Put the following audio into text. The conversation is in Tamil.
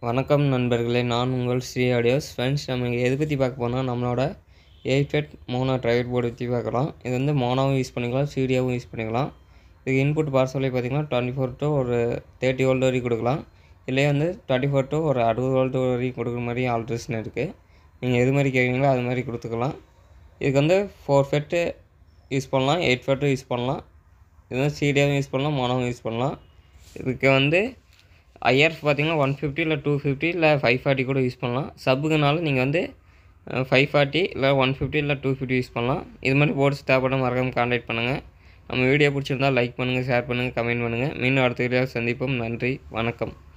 வணக்கம் நண்பர்களே, நான் உங்கள் ஸ்ரீ ஆடியோஸ். ஃப்ரெண்ட்ஸ், நம்ம இங்கே எதை பற்றி பார்க்க போனால் நம்மளோட 8 மோனோ ட்ரைவர் போர்டு பற்றி பார்க்கலாம். இது வந்து மோனோவும் யூஸ் பண்ணிக்கலாம், சீடியாவும் யூஸ் பண்ணிக்கலாம். இதுக்கு இன்புட் பவர் சப்ளை பார்த்திங்கன்னா 24 to ஒரு 30 வோல்ட் வரைக்கும் கொடுக்கலாம். இல்லையே வந்து 24 to ஒரு 60 வோல்ட் வரைக்கும் கொடுக்குற மாதிரி ஆல்ட்ரேஷன் இருக்குது. நீங்கள் எது மாதிரி கேட்குறீங்களோ அது மாதிரி கொடுத்துக்கலாம். இதுக்கு வந்து 4 FET யூஸ் பண்ணலாம், 8 FET யூஸ் பண்ணலாம். இது வந்து சீடியாவும் யூஸ் பண்ணலாம், மோனோவும் யூஸ் பண்ணலாம். இதுக்கு வந்து ஐஆர்எஃப் பார்த்திங்கன்னா 150 இல்லை 250 இல்லை 540 கூட யூஸ் பண்ணலாம். சப்புக்குனாலும் நீங்கள் வந்து 540 இல்லை 150 இல்லை 250 யூஸ் பண்ணலாம். இது மாதிரி போர்ட்ஸ் தேவைப்பட மறக்காமல் கான்டாக்ட் பண்ணுங்கள். நம்ம வீடியோ பிடிச்சிருந்தால் லைக் பண்ணுங்கள், ஷேர் பண்ணுங்கள், கமெண்ட் பண்ணுங்கள். மீண்டும் அடுத்த வீடியோவில் சந்திப்போம். நன்றி, வணக்கம்.